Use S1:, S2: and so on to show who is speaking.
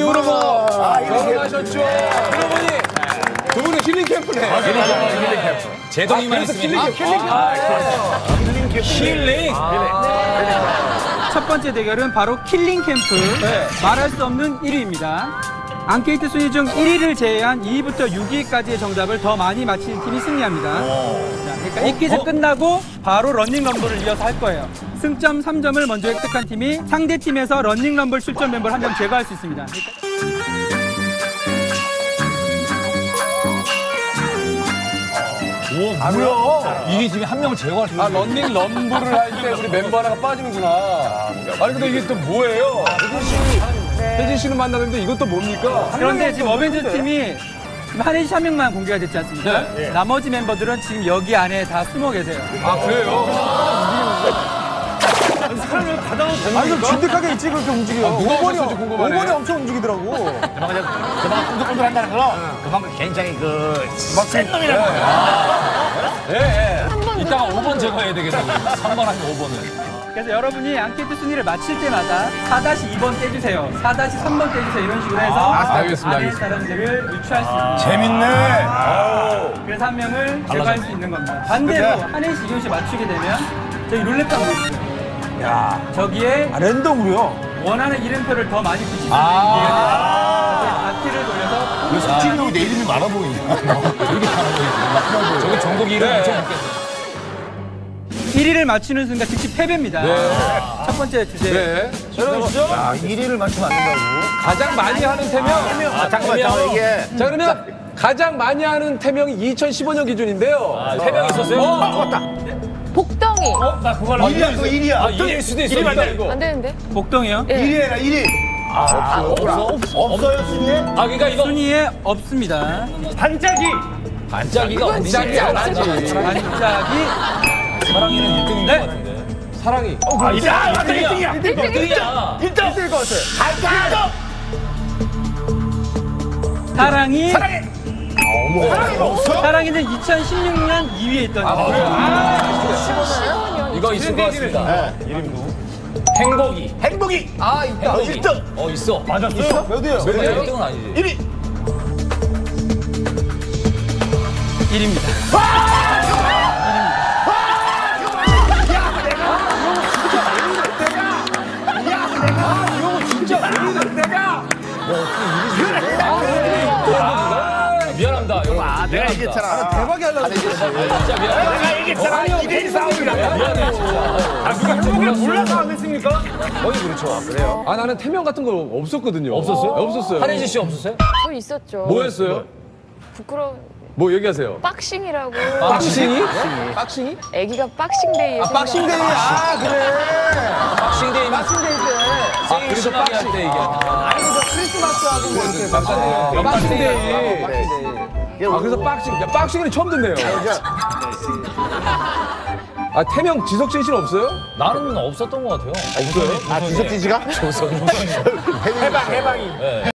S1: 여러분. 결혼하셨죠? 그러보니 두 분은 힐링 캠프네.
S2: 힐링 캠프. 제동이만 있으면 힐링.
S3: 첫 번째 대결은 바로 킬링 캠프. 말할 수 없는 1위입니다. 앙케이트 순위 중 1위를 제외한 2위부터 6위까지의 정답을 더 많이 맞히는 팀이 승리합니다. 자, 그러니까 1퀴즈 끝나고 바로 런닝럼블을 이어서 할 거예요. 승점 3점을 먼저 획득한 팀이 상대 팀에서 런닝럼블 출전 멤버를 한 명 제거할 수 있습니다.
S2: 오, 뭐야? 이게 지금 한 명을 제거할 수 있는 거야.
S1: 런닝 럼블을 할 때 우리 멤버 하나가 빠지는구나. 아니 근데 이게 또 뭐예요? 혜진 씨는 만나는데 이것도 뭡니까?
S3: 그런데 지금 어벤져 팀이 지금 한혜진 씨 한 명만 공개가 됐지 않습니까? 나머지 멤버들은 지금 여기 안에 다 숨어 계세요.
S1: 아 그래요?
S4: 사람을 받아도 되는
S5: 아니, 그럼 진득하게 있지, 그렇게 움직여.
S1: 누가 오셨는지 궁금하네.
S5: 5번이 엄청 움직이더라고.
S2: 그만큼 끈적끈적한다는 거. 그만큼 굉장히 센 놈이라는 거야. 이따가 5번 제거해야 되겠네. 3번 아니면 5번을.
S3: 그래서 여러분이 앙케이트 순위를 맞힐 때마다 4-2번 떼주세요. 4-3번 떼주세요. 이런 식으로 해서
S1: 알겠습니다,
S3: 안에
S1: 알겠습니다.
S3: 사람들을 유추할 수 있습니다.
S2: 재밌네.
S3: 그래서 한 명을 제거할 수 있는 겁니다. 반대로 한혜진 씨, 이효 씨 맞추게 되면 저기 룰렛방 보여주세요. 저기에
S5: 랜덤으로요?
S3: 원하는 이름표를 더 많이 붙이면 바퀴를 돌려서
S2: 왜 석진이 형이 내 이름이 많아 보이냐? 되게 많아 보이지. 저기 전국 이름 엄청 웃겠어.
S3: 1위를 맞추는 순간 즉시 패배입니다. 첫 번째 주제.
S1: 네.
S2: 야, 1위를 맞추면 안 된다고?
S1: 가장 많이 하는 태명.
S2: 잠깐만, 이게.
S1: 자 그러면 가장 많이 하는 태명이 2015년 기준인데요.
S2: 3명 있었어요?
S1: 맞다.
S6: 복덩이.
S2: 나 그거 알아. 1위야, 그거 1위야. 아, 1위일 수도 있어. 1위 맞다, 이거.
S6: 안 되는데?
S3: 복덩이요?
S6: 예.
S5: 1위 해라, 1위. 없어요, 순위에?
S2: 아, 그러니까 이거
S3: 순위에 없습니다.
S4: 반짝이.
S2: 반짝이가
S1: 반짝이 안 하지.
S3: 반짝이.
S2: 사랑이는 1등인 것 같은데.
S1: 사랑이.
S2: 맞다, 1등이야. 1등이야.
S5: 1등 것 같아.
S3: 사랑이.
S5: 사랑이 없어?
S3: 사랑이는 2016년 2위에 있던.
S2: 이거 있을 것 같습니다. 행복이.
S5: 행복이.
S1: 아 있다.
S5: 1등.
S2: 있어.
S5: 맞았어요? 몇 위요?
S2: 1등은 아니지.
S5: 1위.
S3: 1위입니다.
S2: 미안합니다. 여러분.
S5: 내가 얘기했잖아. 대박이 하려고
S2: 진짜 미안해.
S5: 내가 얘기했잖아. 2대1 싸움이라고.
S2: 미안해, 진짜.
S4: 누가 행복을 몰라서 안 했습니까?
S1: 거의 그렇죠. 그래요? 아 나는 태명 같은 거 없었거든요.
S2: 없었어요?
S1: 없었어요.
S2: 한혜진 씨 없었어요?
S6: 저 있었죠.
S1: 뭐 했어요?
S6: 부끄러운
S1: 뭐 얘기하세요?
S6: 박싱이라고.
S1: 박싱이? 박싱이?
S6: 애기가 박싱데이에.
S5: 박싱데이. 아, 그래.
S2: 박싱데이.
S5: 박싱데이 때.
S2: 그래서 박싱 할때 얘기.
S5: 아니, 저 크리스마스하고 뭐 이렇게
S1: 박싱데이. 박싱데이.
S5: 박싱데이.
S1: 아 그래서 박싱. 야 박싱은 처음 듣네요. 아 태명 지석진 씨는 없어요?
S2: 나는 없었던 것 같아요.
S1: 없어요?
S5: 아, 지석진 씨가?
S2: 없어.
S5: 해방이.